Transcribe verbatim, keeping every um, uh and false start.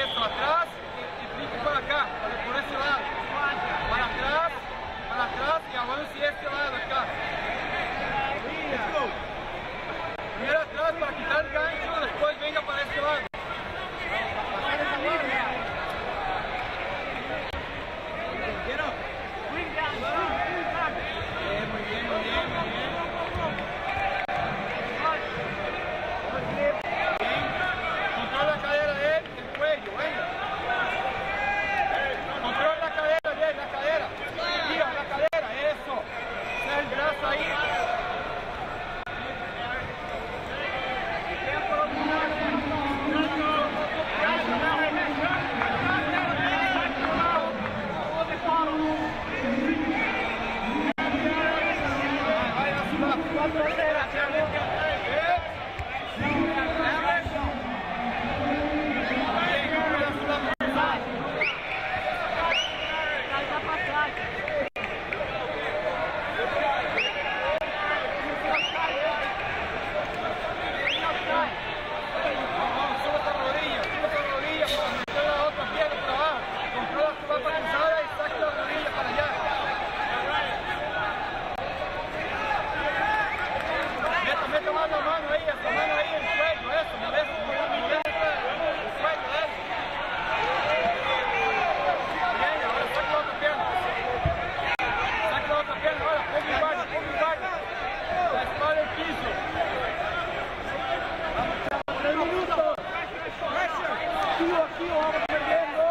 Eso, atrás y, y pique para acá, por ese lado. Para atrás, para atrás y avance este lado acá. Primero atrás para quitar el gancho, después venga para este lado. Bien, muy bien, muy bien, muy bien. Bien. Controla la cadera de él, el cuello, venga. Controla la cadera, bien, la cadera. Tira la cadera, eso. Está el brazo ahí. Aquí, vamos perdiendo.